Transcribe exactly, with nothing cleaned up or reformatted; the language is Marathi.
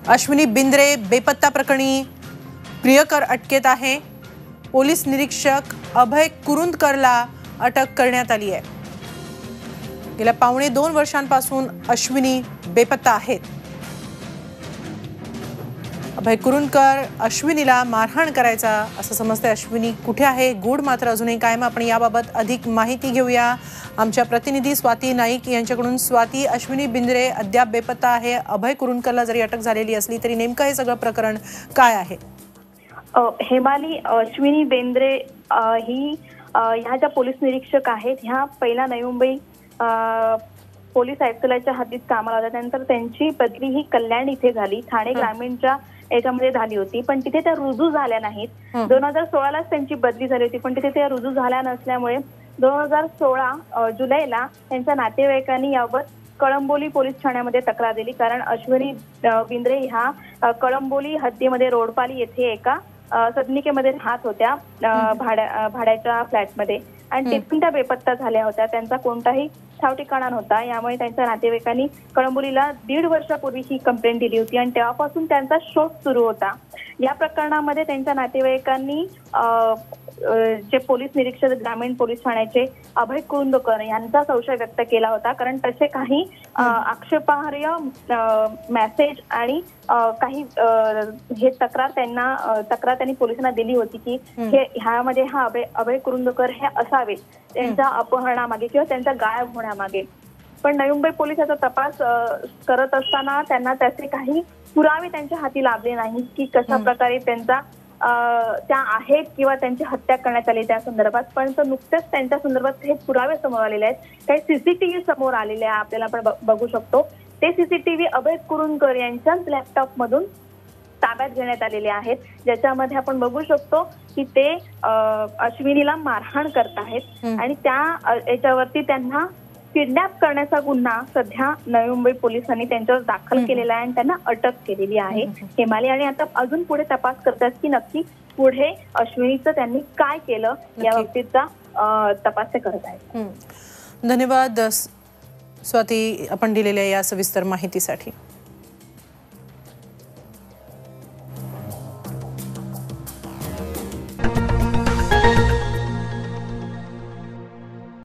अश्विनी बिंद्रे बेपत्ता प्रकरणी प्रियकर अटकेत आहे। पोलीस निरीक्षक अभय कुरुंदकरला अटक करण्यात आली आहे। गेल्या पावणे दोन वर्षांपासून अश्विनी बेपत्ता आहेत। अभय कुरुंदकर अश्विनीला मारहाण करायचा असं समजते। अश्विनी कुठे आहे, गूढ मात्र अजूनही कायम। आपण याबाबत अधिक माहिती घेऊया आमच्या प्रतिनिधी स्वाती नाईक यांच्याकडून। स्वाती, अश्विनी बिंद्रे अद्याप बेपत्ता आहे। अभय कुरुंदकरला जरी अटक झालेली असली तरी नेमकं हे सगळं प्रकरण काय आहे? हेमाली, अश्विनी बेंद्रे ही ह्या ज्या पोलीस निरीक्षक आहेत ह्या पहिला नवी मुंबई पोलीस आयुक्तालयाच्या हद्दीत कामाला होत्या। त्यानंतर त्यांची बदली ही कल्याण इथे झाली, ठाणे ग्रामीणच्या याच्यामध्ये झाली होती, पण तिथे त्या रुजू झाल्या नाहीत। दोन हजार सोळालाच त्यांची बदली झाली होती, पण तिथे त्या रुजू झाल्या नसल्यामुळे दोन हजार सोळा जुलैला त्यांच्या नातेवाईकांनी याबाबत कळंबोली पोलीस ठाण्यामध्ये तक्रार दिली। कारण अश्विनी बिंद्रे ह्या कळंबोली हद्दीमध्ये रोडपाली येथे एका सदनिकेमध्ये राहत होत्या भाड्या भाड्याच्या फ्लॅटमध्ये, आणि तिथून त्या बेपत्ता झाल्या होत्या। त्यांचा कोणताही ठाव ठिकाणा नव्हता, यामुळे त्यांच्या नातेवाईकांनी कळंबोलीला दीड वर्षापूर्वी ही कंप्लेंट दिली होती आणि तेव्हापासून त्यांचा शोध सुरू होता। या प्रकरणामध्ये त्यांच्या नातेवाईकांनी जे पोलीस निरीक्षक ग्रामीण पोलीस ठाण्याचे अभय कुरुंदकर यांचा संशय व्यक्त केला होता। कारण तसे काही आक्षेपार्ह मेसेज आणि काही हे तक्रार त्यांना तक्रार त्यांनी पोलिसांना दिली होती की हे ह्यामध्ये हा अभय अभय कुरुंदकर हे असावे त्यांच्या अपहरणामागे किंवा त्यांच्या गायब होण्यामागे। पण नवी मुंबई पोलीस याचा तपास करत असताना त्यांना त्याचे काही पुरावे त्यांच्या हाती लाभले नाहीत की कशा प्रकारे त्यांचा त्या आहेत किंवा त्यांची हत्या करण्यात आली त्या संदर्भात। पण नुकतेच त्यांच्या संदर्भात हे पुरावे समोर आलेले आहेत, काही सीसीटीव्ही समोर आलेले आहे, आपल्याला आपण बघू शकतो। ते सीसीटीव्ही अभय कुरुंदकर यांच्याच लॅपटॉप मधून ताब्यात घेण्यात आलेले आहेत, ज्याच्यामध्ये आपण बघू शकतो की ते अश्विनीला मारहाण करत आहेत आणि त्या याच्यावरती त्यांना किडनॅप करण्याचा गुन्हा सध्या नवी मुंबई पोलिसांनी त्यांच्यावर दाखल केलेला आहे आणि त्यांना अटक केलेली आहे हेमाली। आणि आता अजून पुढे तपास करतात की नक्की पुढे अश्विनीचं त्यांनी काय केलं या बाबतीतचा तपास ते करत आहेत। धन्यवाद स्वाती, आपण दिलेल्या या सविस्तर माहितीसाठी।